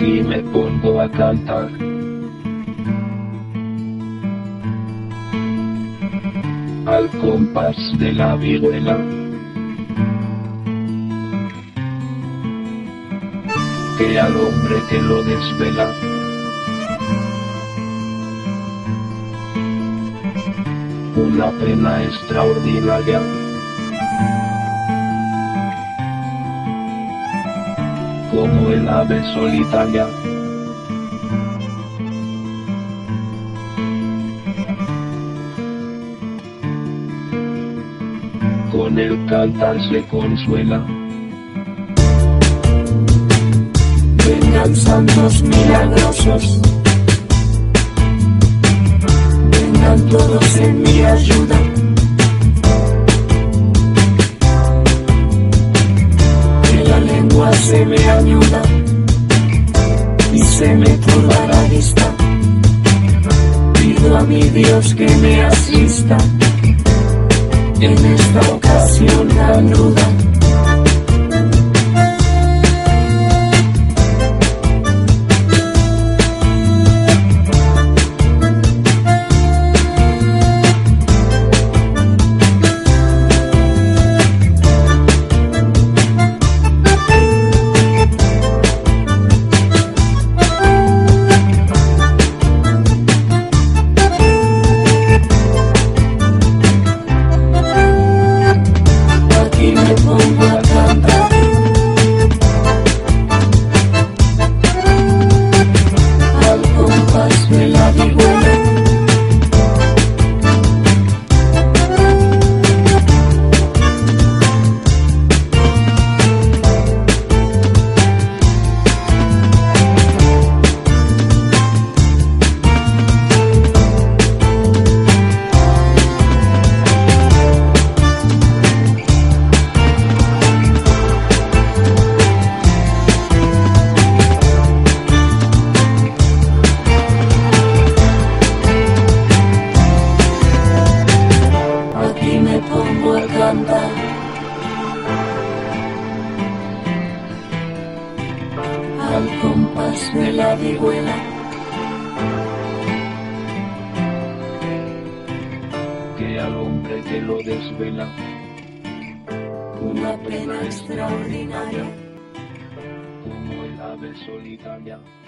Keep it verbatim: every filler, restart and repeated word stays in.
Aquí me pongo a cantar. Al compás de la vihuela, que al hombre que lo desvela, una pena extraordinaria. Como el ave solitaria, con el cantar se consuela. Vengan santos milagrosos, vengan todos en mi ayuda. Que la lengua se me ayuda y se me turba la vista. Pido a mi Dios que me asista en esta ocasión tan ruda. Al compás de la vihuela, que al hombre que lo desvela, una pena extraordinaria, como el ave solitaria.